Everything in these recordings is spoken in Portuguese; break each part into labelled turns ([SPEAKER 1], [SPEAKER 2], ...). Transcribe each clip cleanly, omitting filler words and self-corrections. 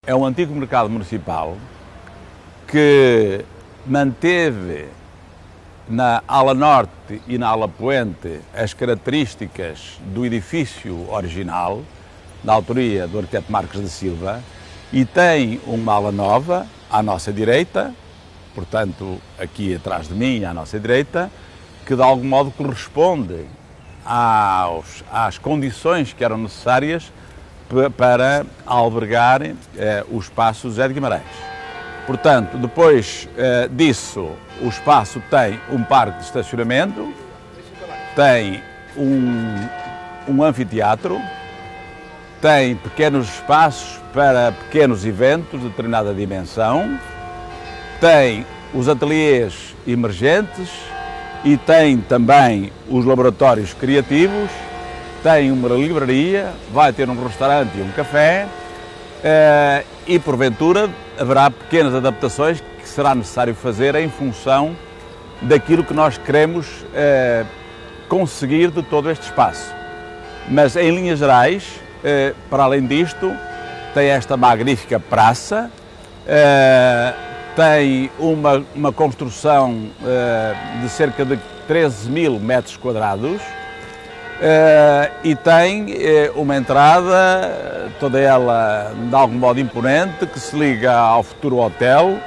[SPEAKER 1] é um antigo mercado municipal que manteve na ala norte e na ala poente as características do edifício original, da autoria do arquiteto Marques da Silva, e tem uma ala nova à nossa direita, portanto aqui atrás de mim, à nossa direita, que de algum modo corresponde às condições que eram necessárias para albergar o espaço José de Guimarães. Portanto, depois disso, o espaço tem um parque de estacionamento, tem um anfiteatro, tem pequenos espaços para pequenos eventos de determinada dimensão, tem os ateliês emergentes e tem também os laboratórios criativos, tem uma livraria, vai ter um restaurante e um café e, porventura, haverá pequenas adaptações que será necessário fazer em função daquilo que nós queremos conseguir de todo este espaço. Mas, em linhas gerais, para além disto, tem esta magnífica praça, tem uma construção de cerca de 13.000 metros quadrados e tem uma entrada, toda ela de algum modo imponente, que se liga ao futuro hotel,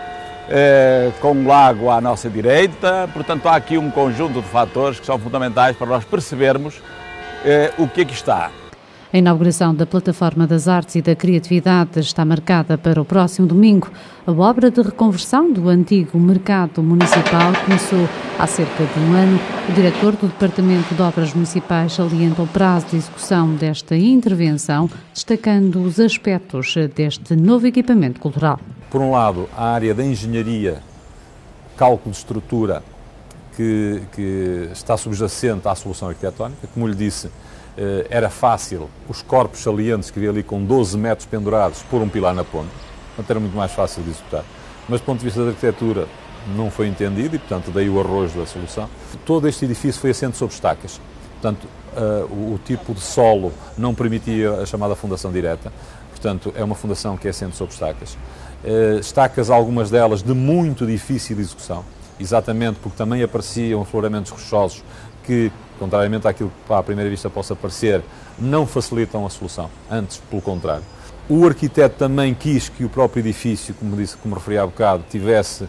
[SPEAKER 1] com um lago à nossa direita. Portanto, há aqui um conjunto de fatores que são fundamentais para nós percebermos o que aqui está.
[SPEAKER 2] A inauguração da Plataforma das Artes e da Criatividade está marcada para o próximo domingo. A obra de reconversão do antigo mercado municipal começou há cerca de um ano. O diretor do Departamento de Obras Municipais salienta o prazo de execução desta intervenção, destacando os aspectos deste novo equipamento cultural.
[SPEAKER 3] Por um lado, a área da engenharia, cálculo de estrutura, que está subjacente à solução arquitetónica. Como lhe disse, era fácil os corpos salientes que havia ali com 12 metros pendurados pôr um pilar na ponta, portanto era muito mais fácil de executar. Mas do ponto de vista da arquitetura não foi entendido e, portanto, daí o arrojo da solução. Todo este edifício foi assente sobre estacas, portanto o tipo de solo não permitia a chamada fundação direta, portanto é uma fundação que é assente sobre estacas. Estacas, algumas delas de muito difícil execução, exatamente porque também apareciam afloramentos rochosos que, contrariamente àquilo que à primeira vista possa parecer, não facilitam a solução, antes pelo contrário. O arquiteto também quis que o próprio edifício, como referi há bocado, tivesse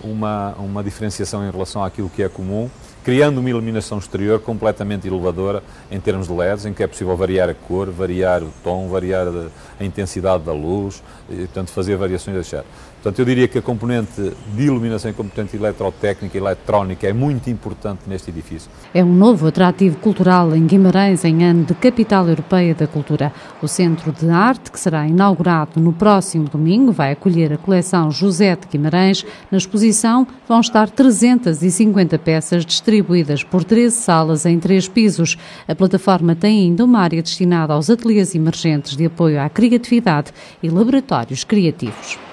[SPEAKER 3] uma diferenciação em relação àquilo que é comum, criando uma iluminação exterior completamente inovadora em termos de LEDs, em que é possível variar a cor, variar o tom, variar a intensidade da luz, e, portanto, fazer variações desse género. Portanto, eu diria que a componente de iluminação e a componente eletrotécnica e eletrónica é muito importante neste edifício.
[SPEAKER 2] É um novo atrativo cultural em Guimarães, em ano de Capital Europeia da Cultura. O Centro de Arte, que será inaugurado no próximo domingo, vai acolher a coleção José de Guimarães. Na exposição vão estar 350 peças distribuídas por 13 salas em 3 pisos. A plataforma tem ainda uma área destinada aos ateliês emergentes de apoio à criatividade e laboratórios criativos.